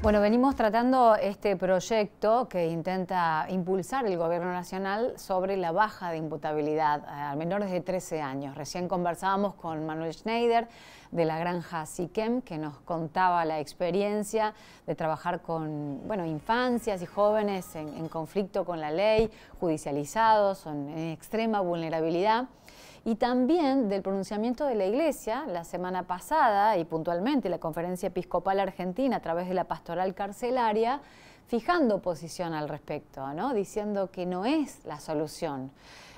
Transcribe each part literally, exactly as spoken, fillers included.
Bueno, venimos tratando este proyecto que intenta impulsar el Gobierno Nacional sobre la baja de imputabilidad a menores de trece años. Recién conversábamos con Manuel Schneider de la granja Siquem, que nos contaba la experiencia de trabajar con bueno, infancias y jóvenes en, en conflicto con la ley, judicializados, en, en extrema vulnerabilidad. Y también del pronunciamiento de la Iglesia la semana pasada y puntualmente la Conferencia Episcopal Argentina a través de la Pastoral Carcelaria, fijando posición al respecto, ¿no? Diciendo que no es la solución.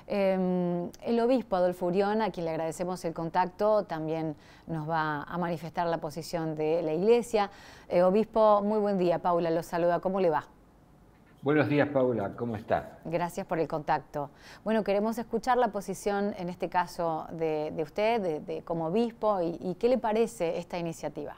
Eh, el obispo Adolfo Urión, a quien le agradecemos el contacto, también nos va a manifestar la posición de la Iglesia. Eh, obispo, muy buen día. Paula lo saluda. ¿Cómo le va? Buenos días, Paula, ¿cómo está? Gracias por el contacto. Bueno, queremos escuchar la posición, en este caso, de, de usted, de, de, como obispo, y, y qué le parece esta iniciativa.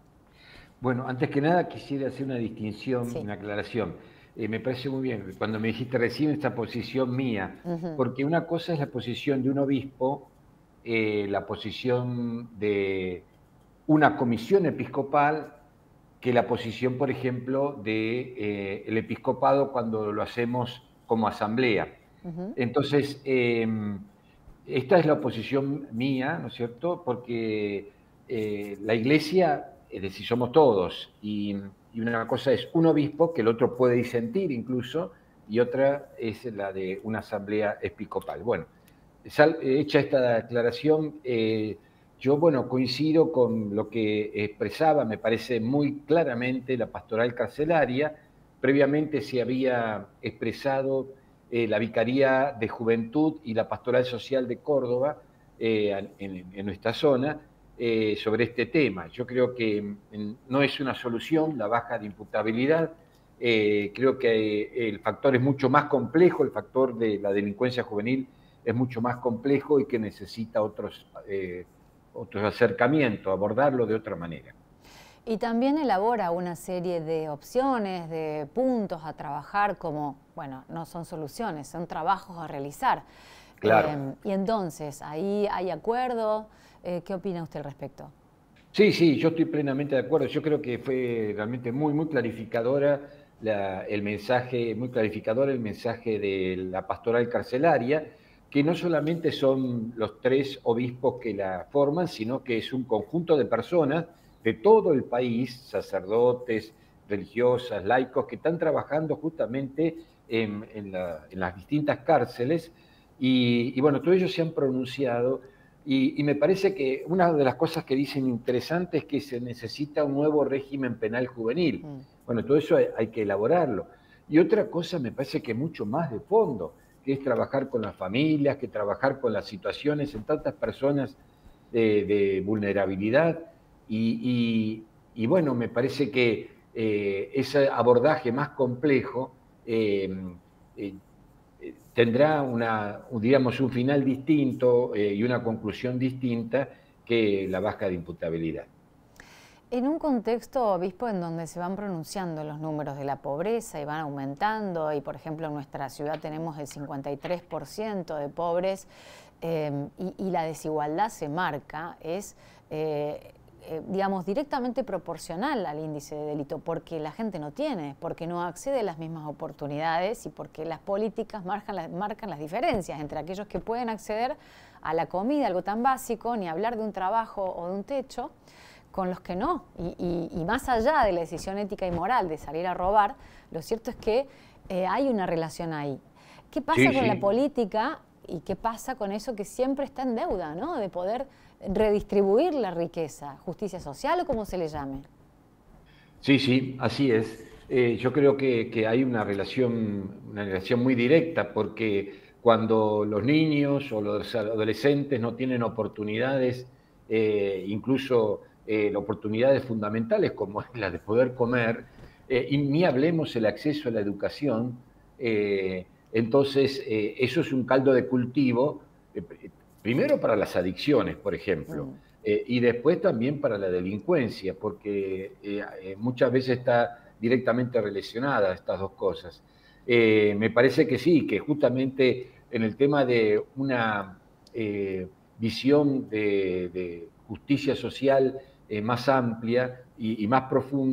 Bueno, antes que nada quisiera hacer una distinción, Sí. una aclaración. Eh, me parece muy bien, cuando me dijiste recién esta posición mía, Uh-huh. porque una cosa es la posición de un obispo, eh, la posición de una comisión episcopal, que la posición, por ejemplo, del de, eh, el episcopado cuando lo hacemos como asamblea. Uh-huh. Entonces, eh, esta es la posición mía, ¿no es cierto? Porque eh, la Iglesia, es decir, somos todos, y, y una cosa es un obispo, que el otro puede disentir incluso, y otra es la de una asamblea episcopal. Bueno, sal, hecha esta aclaración, eh, yo, bueno, coincido con lo que expresaba, me parece muy claramente la pastoral carcelaria. Previamente se había expresado eh, la Vicaría de Juventud y la Pastoral Social de Córdoba eh, en, en nuestra zona eh, sobre este tema. Yo creo que en, no es una solución la baja de imputabilidad. Eh, creo que el factor es mucho más complejo, el factor de la delincuencia juvenil es mucho más complejo y que necesita otros, eh, otros acercamientos, abordarlo de otra manera. Y también elabora una serie de opciones, de puntos a trabajar como, bueno, no son soluciones, son trabajos a realizar. Claro. Eh, y entonces, ahí hay acuerdo. Eh, ¿Qué opina usted al respecto? Sí, sí, yo estoy plenamente de acuerdo. Yo creo que fue realmente muy, muy clarificadora la, el mensaje, muy clarificador el mensaje de la pastoral carcelaria, que no solamente son los tres obispos que la forman, sino que es un conjunto de personas de todo el país, sacerdotes, religiosas, laicos, que están trabajando justamente en, en, la, en las distintas cárceles. Y, y bueno, todos ellos se han pronunciado. Y, y me parece que una de las cosas que dicen interesantes es que se necesita un nuevo régimen penal juvenil. Mm. Bueno, todo eso hay, hay que elaborarlo. Y otra cosa me parece que mucho más de fondo, que es trabajar con las familias, que trabajar con las situaciones en tantas personas de, de vulnerabilidad. Y, y, y bueno, me parece que eh, ese abordaje más complejo eh, eh, tendrá una, digamos, un final distinto eh, y una conclusión distinta que la baja de imputabilidad. En un contexto, obispo, en donde se van pronunciando los números de la pobreza y van aumentando, y por ejemplo en nuestra ciudad tenemos el cincuenta y tres por ciento de pobres, eh, y, y la desigualdad se marca, es... Eh, Eh, digamos, directamente proporcional al índice de delito, porque la gente no tiene, porque no accede a las mismas oportunidades y porque las políticas marcan, la, marcan las diferencias entre aquellos que pueden acceder a la comida, algo tan básico, ni hablar de un trabajo o de un techo, con los que no. Y, y, y más allá de la decisión ética y moral de salir a robar, lo cierto es que eh, hay una relación ahí. ¿Qué pasa sí, con sí. la política y qué pasa con eso que siempre está en deuda, ¿no? De poder redistribuir la riqueza, justicia social o como se le llame? Sí, sí, así es. Eh, yo creo que, que hay una relación, una relación muy directa, porque cuando los niños o los adolescentes no tienen oportunidades, eh, incluso eh, oportunidades fundamentales como es la de poder comer, eh, y ni hablemos el acceso a la educación, eh, entonces eh, eso es un caldo de cultivo, eh, primero para las adicciones, por ejemplo. Mm. Eh, y después también para la delincuencia, porque eh, eh, muchas veces está directamente relacionada a estas dos cosas. Eh, me parece que sí, que justamente en el tema de una eh, visión de, de, justicia social eh, más amplia y, y más profunda,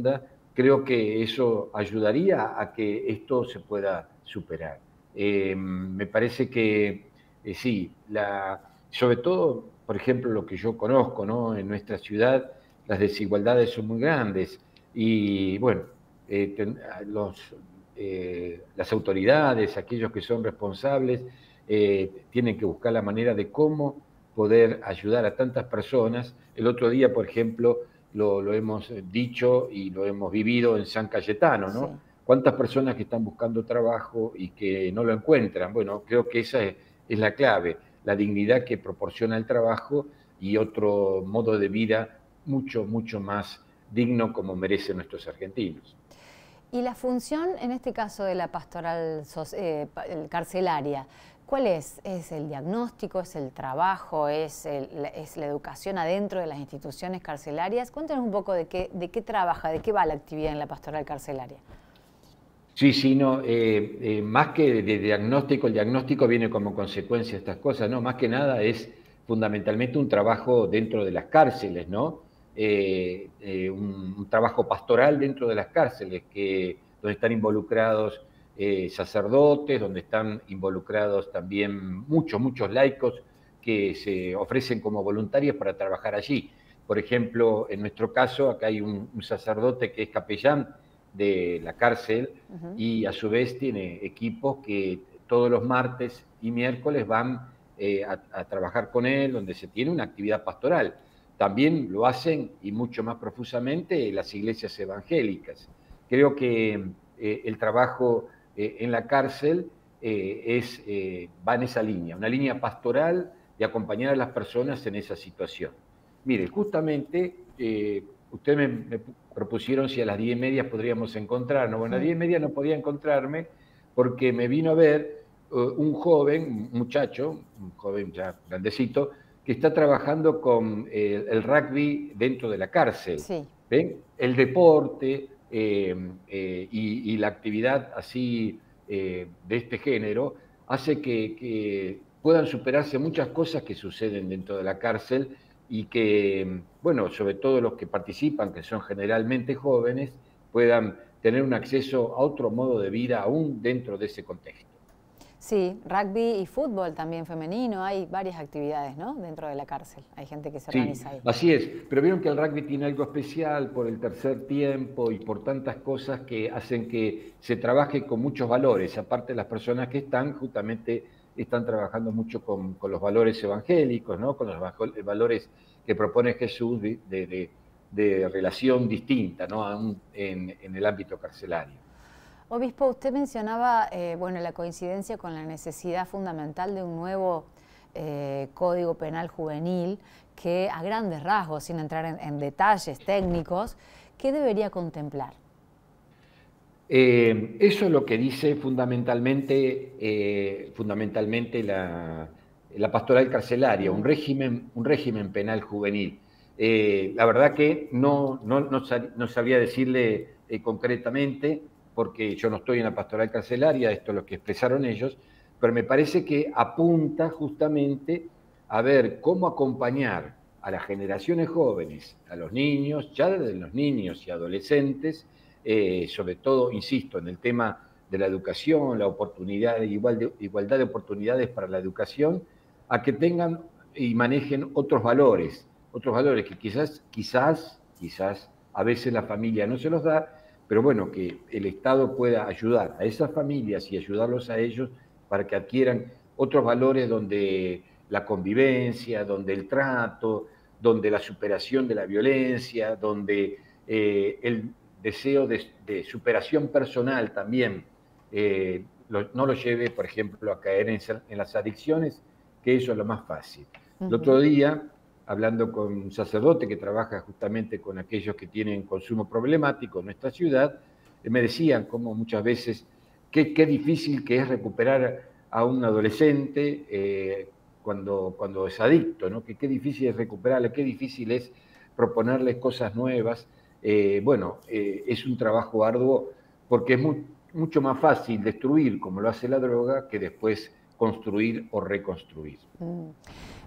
creo que eso ayudaría a que esto se pueda superar. Eh, me parece que eh, sí, la, sobre todo, por ejemplo, lo que yo conozco, ¿no? En nuestra ciudad las desigualdades son muy grandes y bueno, eh, ten, los, eh, las autoridades, aquellos que son responsables, eh, tienen que buscar la manera de cómo poder ayudar a tantas personas. El otro día, por ejemplo, lo, lo hemos dicho y lo hemos vivido en San Cayetano, Sí. ¿no? ¿Cuántas personas que están buscando trabajo y que no lo encuentran? Bueno, creo que esa es, es la clave, la dignidad que proporciona el trabajo y otro modo de vida mucho, mucho más digno como merecen nuestros argentinos. Y la función, en este caso de la pastoral eh, carcelaria, ¿cuál es? ¿Es el diagnóstico, es el trabajo, es, el, es la educación adentro de las instituciones carcelarias? Cuéntanos un poco de qué, de qué trabaja, de qué va la actividad en la pastoral carcelaria. Sí, sí, no, eh, eh, más que de, de diagnóstico, el diagnóstico viene como consecuencia de estas cosas, ¿no? Más que nada es fundamentalmente un trabajo dentro de las cárceles, ¿no? Eh, eh, un, un trabajo pastoral dentro de las cárceles, que, donde están involucrados eh, sacerdotes, donde están involucrados también muchos, muchos laicos que se ofrecen como voluntarios para trabajar allí. Por ejemplo, en nuestro caso, acá hay un, un sacerdote que es capellán de la cárcel uh-huh. y a su vez tiene equipos que todos los martes y miércoles van eh, a, a trabajar con él, donde se tiene una actividad pastoral. También lo hacen, y mucho más profusamente, las iglesias evangélicas. Creo que eh, el trabajo eh, en la cárcel eh, es, eh, va en esa línea, una línea pastoral de acompañar a las personas en esa situación. Mire, justamente eh, ustedes me, me propusieron si a las diez y media podríamos encontrarnos. Bueno, a las diez y media no podía encontrarme porque me vino a ver uh, un joven, un muchacho, un joven ya grandecito, que está trabajando con eh, el rugby dentro de la cárcel. Sí. ¿Ven? El deporte eh, eh, y, y la actividad así eh, de este género hace que, que puedan superarse muchas cosas que suceden dentro de la cárcel y que, bueno, sobre todo los que participan, que son generalmente jóvenes, puedan tener un acceso a otro modo de vida aún dentro de ese contexto. Sí, rugby y fútbol también femenino, hay varias actividades, ¿no? Dentro de la cárcel, hay gente que se organiza sí, ahí. Así es, pero vieron que el rugby tiene algo especial por el tercer tiempo y por tantas cosas que hacen que se trabaje con muchos valores, aparte de las personas que están, justamente están trabajando mucho con, con los valores evangélicos, ¿no? Con los valores que propone Jesús de, de, de relación distinta, ¿no? Aún en, en el ámbito carcelario. Obispo, usted mencionaba eh, bueno, la coincidencia con la necesidad fundamental de un nuevo eh, Código Penal Juvenil que, a grandes rasgos, sin entrar en, en detalles técnicos, ¿qué debería contemplar? Eh, eso es lo que dice fundamentalmente, eh, fundamentalmente la, la pastoral carcelaria, mm. un, régimen, un régimen penal juvenil. Eh, la verdad que no, no, no, sab, no sabría decirle eh, concretamente, porque yo no estoy en la pastoral carcelaria, esto es lo que expresaron ellos, pero me parece que apunta justamente a ver cómo acompañar a las generaciones jóvenes, a los niños, ya desde los niños y adolescentes, eh, sobre todo, insisto, en el tema de la educación, la oportunidad, igual de, igualdad de oportunidades para la educación, a que tengan y manejen otros valores, otros valores que quizás, quizás, quizás a veces la familia no se los da, pero bueno, que el Estado pueda ayudar a esas familias y ayudarlos a ellos para que adquieran otros valores donde la convivencia, donde el trato, donde la superación de la violencia, donde eh, el deseo de, de, superación personal también eh, lo, no lo lleve, por ejemplo, a caer en, en las adicciones, que eso es lo más fácil. Uh-huh. El otro día, hablando con un sacerdote que trabaja justamente con aquellos que tienen consumo problemático en nuestra ciudad, me decían como muchas veces qué, qué difícil que es recuperar a un adolescente eh, cuando, cuando es adicto, ¿no? Que qué difícil es recuperarle, qué difícil es proponerle cosas nuevas. Eh, bueno, eh, es un trabajo arduo porque es muy, mucho más fácil destruir, como lo hace la droga, que después construir o reconstruir. Mm.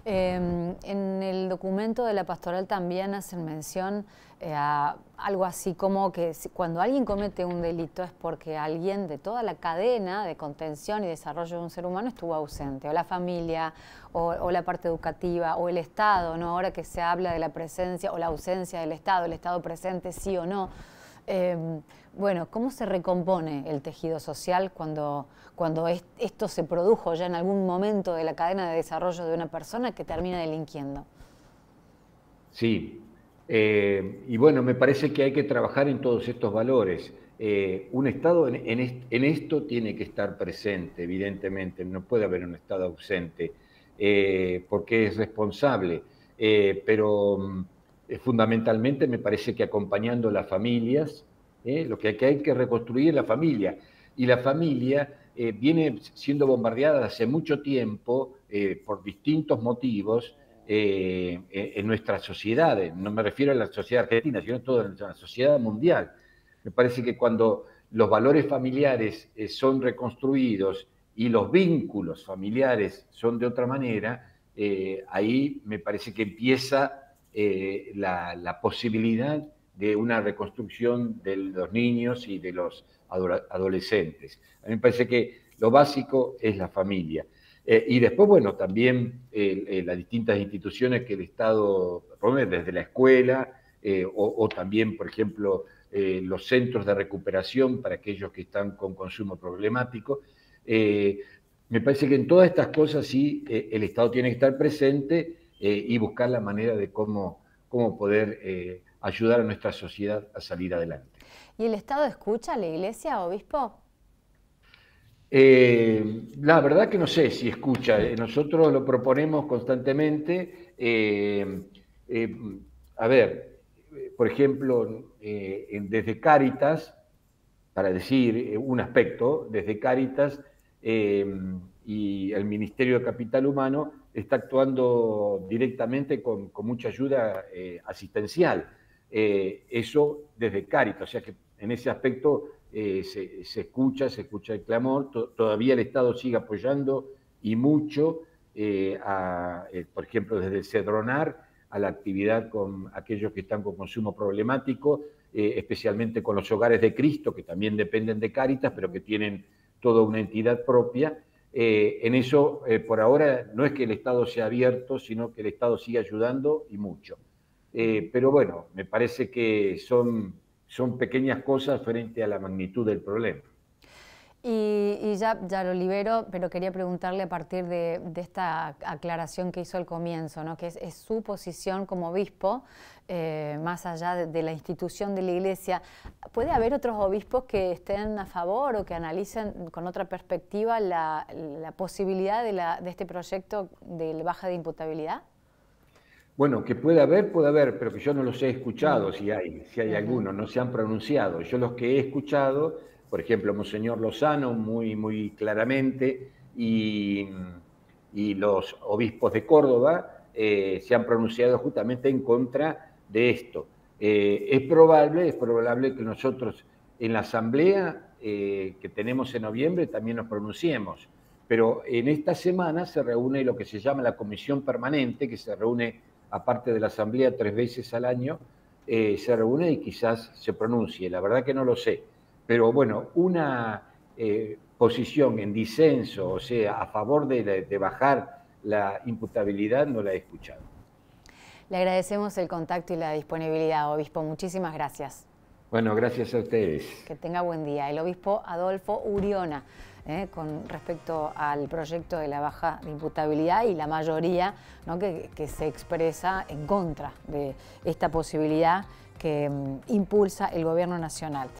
Eh, en el documento de la pastoral también hacen mención eh, a algo así como que si, cuando alguien comete un delito es porque alguien de toda la cadena de contención y desarrollo de un ser humano estuvo ausente, o la familia, o, o la parte educativa, o el Estado, ¿no? Ahora que se habla de la presencia o la ausencia del Estado, el Estado presente sí o no. Eh, bueno, ¿cómo se recompone el tejido social cuando, cuando es, esto se produjo ya en algún momento de la cadena de desarrollo de una persona que termina delinquiendo? Sí, eh, y bueno, me parece que hay que trabajar en todos estos valores. Eh, un Estado en, en, est en, esto tiene que estar presente, evidentemente, no puede haber un Estado ausente, eh, porque es responsable, eh, pero eh, fundamentalmente me parece que acompañando a las familias, eh, lo que hay, que hay que reconstruir es la familia, y la familia eh, viene siendo bombardeada hace mucho tiempo eh, por distintos motivos, Eh, en nuestras sociedades, no me refiero a la sociedad argentina, sino a toda la sociedad mundial. Me parece que cuando los valores familiares eh, son reconstruidos y los vínculos familiares son de otra manera, eh, ahí me parece que empieza eh, la, la posibilidad de una reconstrucción de los niños y de los adolescentes. A mí me parece que lo básico es la familia. Eh, y después, bueno, también eh, eh, las distintas instituciones que el Estado promueve, desde la escuela eh, o, o también, por ejemplo, eh, los centros de recuperación para aquellos que están con consumo problemático. Eh, me parece que en todas estas cosas sí eh, el Estado tiene que estar presente eh, y buscar la manera de cómo, cómo poder eh, ayudar a nuestra sociedad a salir adelante. ¿Y el Estado escucha a la Iglesia, obispo? Eh, la verdad que no sé si escucha, nosotros lo proponemos constantemente. Eh, eh, a ver, por ejemplo, eh, desde Cáritas, para decir un aspecto, desde Cáritas eh, y el Ministerio de Capital Humano está actuando directamente con, con mucha ayuda eh, asistencial. Eh, eso desde Cáritas, o sea que en ese aspecto eh, se, se escucha, se escucha el clamor, to, todavía el Estado sigue apoyando y mucho, eh, a, eh, por ejemplo, desde el Cedronar a la actividad con aquellos que están con consumo problemático, eh, especialmente con los hogares de Cristo, que también dependen de Cáritas, pero que tienen toda una entidad propia. Eh, en eso, eh, por ahora, no es que el Estado sea abierto, sino que el Estado sigue ayudando y mucho. Eh, pero bueno, me parece que son, son pequeñas cosas frente a la magnitud del problema. Y, y ya, ya lo libero, pero quería preguntarle a partir de, de esta aclaración que hizo al comienzo, ¿no? Que es, es su posición como obispo, eh, más allá de, de la institución de la Iglesia. ¿Puede haber otros obispos que estén a favor o que analicen con otra perspectiva la, la posibilidad de, la, de este proyecto de baja de imputabilidad? Bueno, que puede haber, puede haber, pero que yo no los he escuchado, si hay, si hay Uh-huh. algunos, no se han pronunciado. Yo los que he escuchado, por ejemplo, Monseñor Lozano, muy, muy claramente, y, y los obispos de Córdoba eh, se han pronunciado justamente en contra de esto. Eh, es probable, es probable que nosotros en la asamblea eh, que tenemos en noviembre también nos pronunciemos, pero en esta semana se reúne lo que se llama la comisión permanente, que se reúne aparte de la asamblea tres veces al año, eh, se reúne y quizás se pronuncie. La verdad que no lo sé. Pero bueno, una eh, posición en disenso, o sea, a favor de, de, de bajar la imputabilidad, no la he escuchado. Le agradecemos el contacto y la disponibilidad, obispo. Muchísimas gracias. Bueno, gracias a ustedes. Que tenga buen día. El obispo Adolfo Uriona, eh, con respecto al proyecto de la baja de imputabilidad y la mayoría, ¿no? que, que se expresa en contra de esta posibilidad que um, impulsa el gobierno nacional.